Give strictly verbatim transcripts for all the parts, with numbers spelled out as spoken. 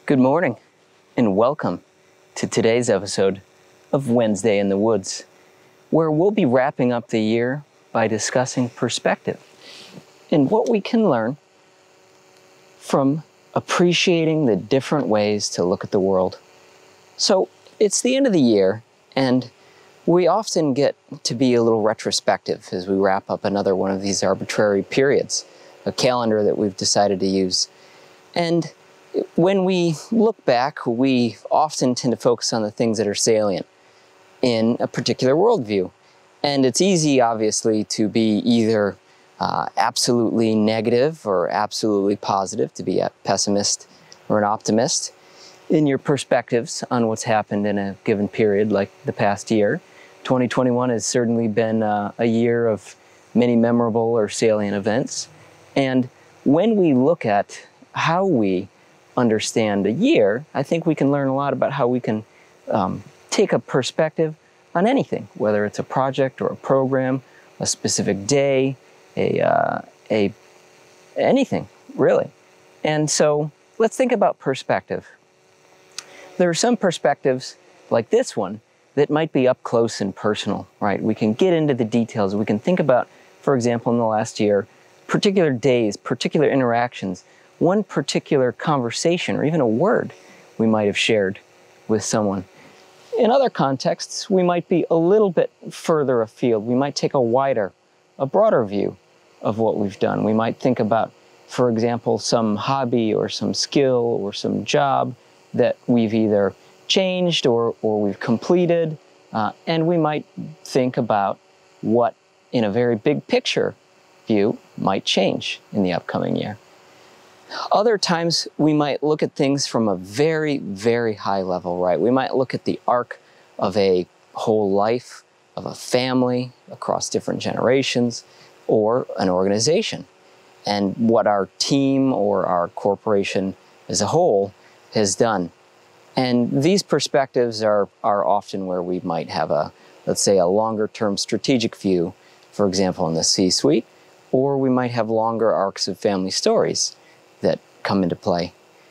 Good morning, and welcome to today's episode of Wednesday in the Woods, where we'll be wrapping up the year by discussing perspective and what we can learn from appreciating the different ways to look at the world. So it's the end of the year, and we often get to be a little retrospective as we wrap up another one of these arbitrary periods, a calendar that we've decided to use. And when we look back, we often tend to focus on the things that are salient in a particular worldview. And it's easy, obviously, to be either uh, absolutely negative or absolutely positive, to be a pessimist or an optimist in your perspectives on what's happened in a given period, like the past year. twenty twenty-one has certainly been uh, a year of many memorable or salient events. And when we look at how we understand a year, I think we can learn a lot about how we can um, take a perspective on anything, whether it's a project or a program, a specific day, a, uh, a anything, really. And so let's think about perspective. There are some perspectives, like this one, that might be up close and personal, right? We can get into the details. We can think about, for example, in the last year, particular days, particular interactions, one particular conversation or even a word we might have shared with someone. In other contexts, we might be a little bit further afield. We might take a wider, a broader view of what we've done. We might think about, for example, some hobby or some skill or some job that we've either changed or, or we've completed, uh, and we might think about what, in a very big picture view, might change in the upcoming year. Other times, we might look at things from a very, very high level, right? We might look at the arc of a whole life, of a family across different generations, or an organization, and what our team or our corporation as a whole has done. And these perspectives are, are often where we might have a, let's say, a longer-term strategic view, for example, in the C-suite, or we might have longer arcs of family stories that come into play.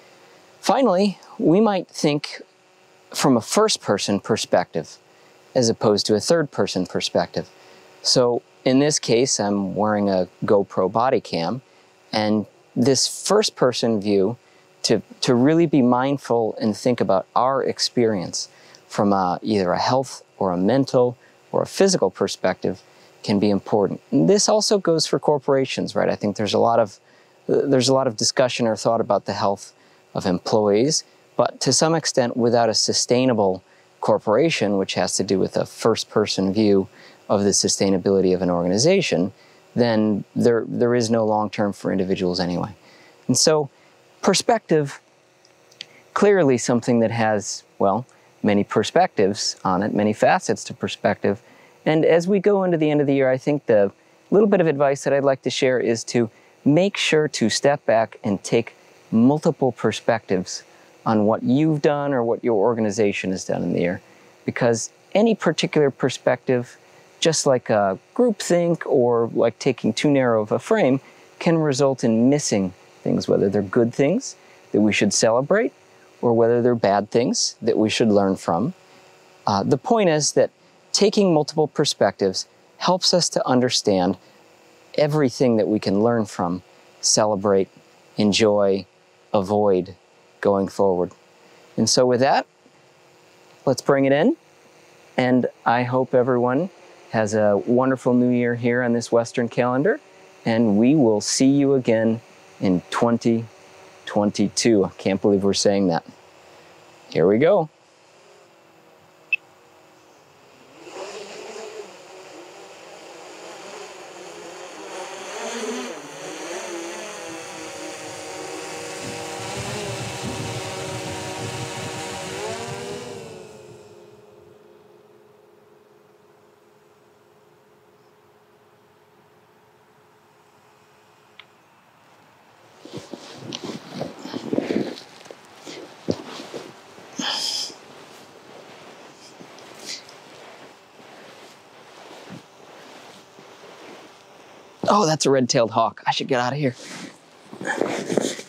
Finally, we might think from a first-person perspective as opposed to a third-person perspective. So in this case, I'm wearing a GoPro body cam, and this first-person view, to, to really be mindful and think about our experience from a, either a health or a mental or a physical perspective can be important. And this also goes for corporations, right? I think there's a lot of There's a lot of discussion or thought about the health of employees, but to some extent, without a sustainable corporation, which has to do with a first-person view of the sustainability of an organization, then there, there is no long-term for individuals anyway. And so perspective, clearly something that has, well, many perspectives on it, many facets to perspective. And as we go into the end of the year, I think the little bit of advice that I'd like to share is to make sure to step back and take multiple perspectives on what you've done or what your organization has done in the year. Because any particular perspective, just like a groupthink or like taking too narrow of a frame, can result in missing things, whether they're good things that we should celebrate or whether they're bad things that we should learn from. Uh, the point is that taking multiple perspectives helps us to understand everything that we can learn from, celebrate, enjoy, avoid going forward. And so with that, let's bring it in. And I hope everyone has a wonderful new year here on this Western calendar. And we will see you again in twenty twenty-two. I can't believe we're saying that. Here we go. Oh, that's a red-tailed hawk. I should get out of here.